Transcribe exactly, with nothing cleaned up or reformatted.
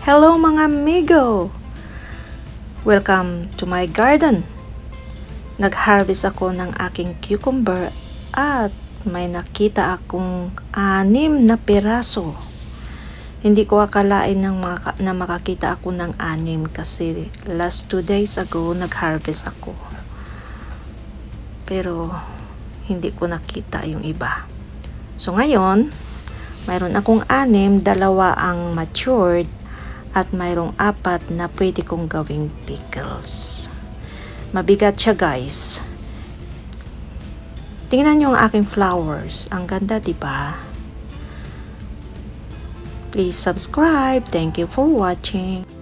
Hello mga amigo! Welcome to my garden. Nag-harvest ako ng aking cucumber at may nakita akong anim na piraso. Hindi ko akalain ng maka, na makakita ako ng anim kasi last two days ago nag-harvest ako. Pero hindi ko nakita yung iba. So ngayon, mayroon akong anim, dalawa ang matured at mayroong apat na pwede kong gawing pickles. Mabigat siya guys. Tingnan niyo ang aking flowers. Ang ganda, diba? Please subscribe. Thank you for watching.